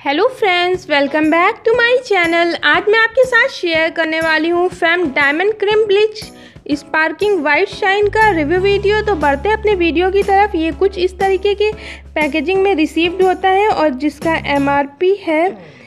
Hello friends, welcome back to my channel. आज मैं आपके साथ शेयर करने वाली हूँ Fem diamond cream bleach sparking white shine का रिव्यू वीडियो। तो बढ़ते हैं अपने वीडियो की तरफ। ये कुछ इस तरीके के पैकेजिंग में रिसीव्ड होता है और जिसका MRP है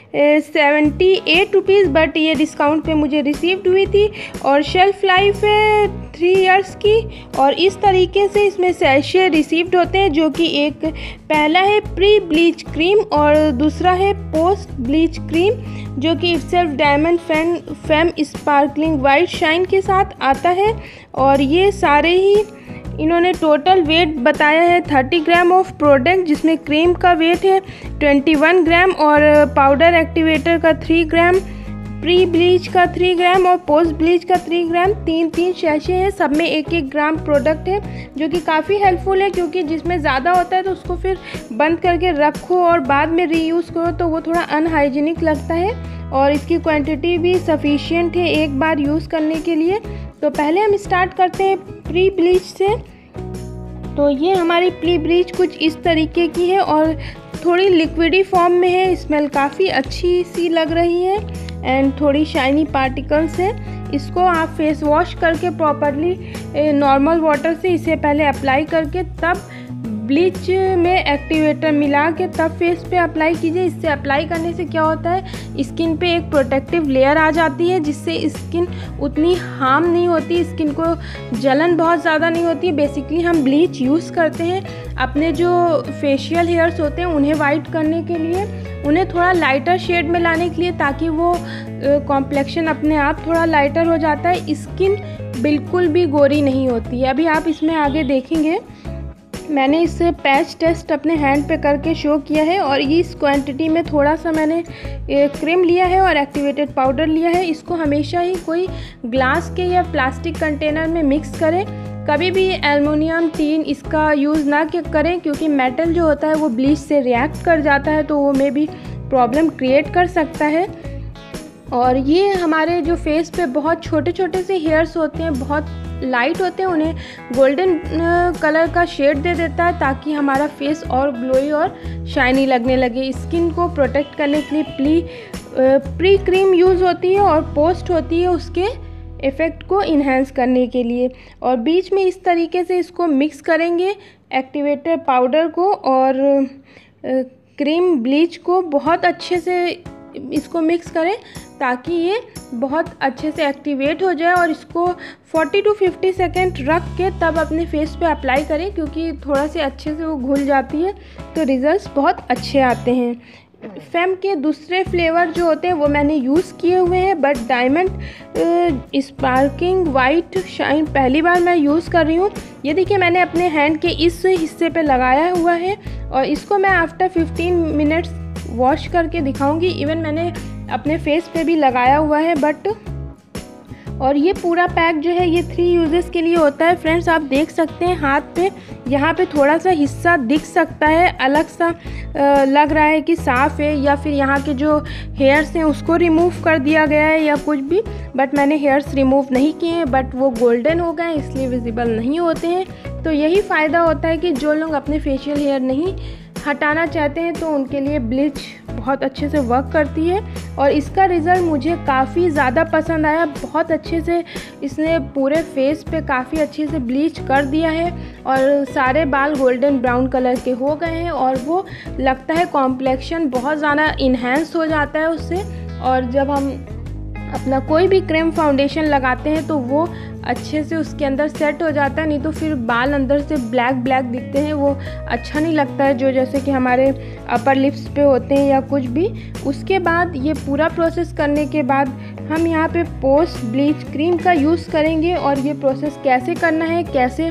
78 रुपीज़, बट ये डिस्काउंट पे मुझे रिसीव्ड हुई थी। और शेल्फ लाइफ है 3 इयर्स की। और इस तरीके से इसमें सैशे रिसीव्ड होते हैं, जो कि एक पहला है प्री ब्लीच क्रीम और दूसरा है पोस्ट ब्लीच क्रीम, जो कि itself diamond Fem sparkling white shine के साथ आता है। और ये सारे ही इन्होंने टोटल वेट बताया है 30 ग्राम ऑफ प्रोडक्ट, जिसमें क्रीम का वेट है 21 ग्राम और पाउडर एक्टिवेटर का 3 ग्राम, प्री ब्लीच का 3 ग्राम और पोस्ट ब्लीच का 3 ग्राम। तीन शैशे हैं, सब में 1-1 ग्राम प्रोडक्ट है, जो कि काफ़ी हेल्पफुल है, क्योंकि जिसमें ज़्यादा होता है तो उसको फिर बंद करके रखो और बाद में रीयूज़ करो तो वो थोड़ा अनहाइजीनिक लगता है। और इसकी क्वांटिटी भी सफिशिएंट है एक बार यूज़ करने के लिए। तो पहले हम स्टार्ट करते हैं प्री ब्लीच से। तो ये हमारी प्री ब्लीच कुछ इस तरीके की है और थोड़ी लिक्विडी फॉर्म में है। स्मेल काफ़ी अच्छी सी लग रही है एंड थोड़ी शाइनी पार्टिकल्स है। इसको आप फेस वॉश करके प्रॉपरली नॉर्मल वाटर से इसे पहले अप्लाई करके तब ब्लीच में एक्टिवेटर मिला के तब फेस पे अप्लाई कीजिए। इससे अप्लाई करने से क्या होता है, स्किन पे एक प्रोटेक्टिव लेयर आ जाती है, जिससे स्किन उतनी हार्म नहीं होती, स्किन को जलन बहुत ज़्यादा नहीं होती। बेसिकली हम ब्लीच यूज़ करते हैं अपने जो फेशियल हेयर्स होते हैं उन्हें वाइट करने के लिए, उन्हें थोड़ा लाइटर शेड में लाने के लिए, ताकि वो कॉम्प्लेक्शन अपने आप थोड़ा लाइटर हो जाता है। स्किन बिल्कुल भी गोरी नहीं होती है। अभी आप इसमें आगे देखेंगे मैंने इससे पैच टेस्ट अपने हैंड पे करके शो किया है। और इस क्वांटिटी में थोड़ा सा मैंने क्रीम लिया है और एक्टिवेटेड पाउडर लिया है। इसको हमेशा ही कोई ग्लास के या प्लास्टिक कंटेनर में मिक्स करें। कभी भी एल्युमिनियम टीन इसका यूज़ ना करें, क्योंकि मेटल जो होता है वो ब्लीच से रिएक्ट कर जाता है, तो वो में भी प्रॉब्लम क्रिएट कर सकता है। और ये हमारे जो फेस पे बहुत छोटे छोटे से हेयर्स होते हैं, बहुत लाइट होते हैं, उन्हें गोल्डन कलर का शेड दे देता है, ताकि हमारा फेस और ग्लोई और शाइनी लगने लगे। स्किन को प्रोटेक्ट करने के लिए प्री क्रीम यूज़ होती है और पोस्ट होती है उसके इफ़ेक्ट को इन्हेंस करने के लिए। और बीच में इस तरीके से इसको मिक्स करेंगे, एक्टिवेटर पाउडर को और क्रीम ब्लीच को बहुत अच्छे से इसको मिक्स करें, ताकि ये बहुत अच्छे से एक्टिवेट हो जाए। और इसको 40 to 50 सेकेंड रख के तब अपने फेस पे अप्लाई करें, क्योंकि थोड़ा से अच्छे से वो घुल जाती है तो रिजल्ट्स बहुत अच्छे आते हैं। फेम के दूसरे फ्लेवर जो होते हैं वो मैंने यूज़ किए हुए हैं, but diamond sparking white shine पहली बार मैं यूज़ कर रही हूँ। ये देखिए मैंने अपने हैंड के इस हिस्से पे लगाया हुआ है और इसको मैं आफ्टर 15 मिनट्स वॉश करके दिखाऊंगी। इवन मैंने अपने फेस पे भी लगाया हुआ है और ये पूरा पैक जो है ये 3 यूजेस के लिए होता है। फ्रेंड्स आप देख सकते हैं हाथ पे यहाँ पे थोड़ा सा हिस्सा दिख सकता है, अलग सा लग रहा है कि साफ़ है, या फिर यहाँ के जो हेयर्स हैं उसको रिमूव कर दिया गया है या कुछ भी। बट मैंने हेयर्स रिमूव नहीं किए हैं, बट वो गोल्डन हो गए इसलिए विजिबल नहीं होते हैं। तो यही फ़ायदा होता है कि जो लोग अपने फेशियल हेयर नहीं हटाना चाहते हैं तो उनके लिए ब्लीच बहुत अच्छे से वर्क करती है। और इसका रिज़ल्ट मुझे काफ़ी ज़्यादा पसंद आया। बहुत अच्छे से इसने पूरे फेस पे काफ़ी अच्छे से ब्लीच कर दिया है और सारे बाल गोल्डन ब्राउन कलर के हो गए हैं और वो लगता है कॉम्प्लेक्शन बहुत ज़्यादा इन्हेंस हो जाता है उससे। और जब हम अपना कोई भी क्रीम फाउंडेशन लगाते हैं तो वो अच्छे से उसके अंदर सेट हो जाता है, नहीं तो फिर बाल अंदर से ब्लैक ब्लैक दिखते हैं, वो अच्छा नहीं लगता है, जो जैसे कि हमारे अपर लिप्स पे होते हैं या कुछ भी। उसके बाद ये पूरा प्रोसेस करने के बाद हम यहाँ पे पोस्ट ब्लीच क्रीम का यूज़ करेंगे। और ये प्रोसेस कैसे करना है, कैसे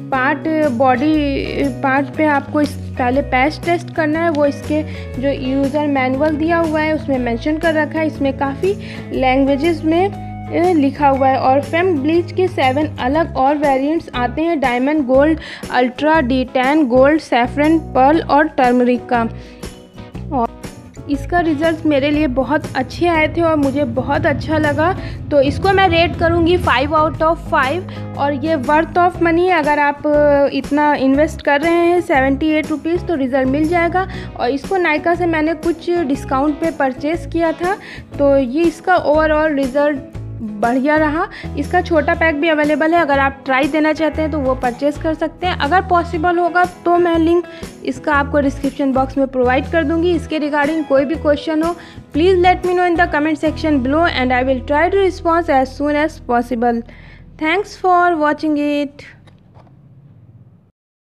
बॉडी पार्ट पे आपको इस पहले पैच टेस्ट करना है, वो इसके जो यूज़र मैनुअल दिया हुआ है उसमें मेंशन कर रखा है। इसमें काफ़ी लैंग्वेजेस में लिखा हुआ है। और फेम ब्लीच के 7 अलग और वेरिएंट्स आते हैं, diamond gold, ultra, D10 gold, saffron, pearl और टर्मरिक का। इसका रिज़ल्ट मेरे लिए बहुत अच्छे आए थे और मुझे बहुत अच्छा लगा। तो इसको मैं रेट करूँगी 5 आउट ऑफ 5 और ये वर्थ ऑफ मनी है। अगर आप इतना इन्वेस्ट कर रहे हैं 78 रुपीज़ तो रिज़ल्ट मिल जाएगा। और इसको नायका से मैंने कुछ डिस्काउंट पे परचेज़ किया था, तो ये इसका ओवरऑल रिज़ल्ट बढ़िया रहा। इसका छोटा पैक भी अवेलेबल है, अगर आप ट्राई देना चाहते हैं तो वो परचेज़ कर सकते हैं। अगर पॉसिबल होगा तो मैं लिंक इसका आपको डिस्क्रिप्शन बॉक्स में प्रोवाइड कर दूंगी। इसके रिगार्डिंग कोई भी क्वेश्चन हो please let me know in the comment section below and I will try to response as soon as possible. Thanks for watching it.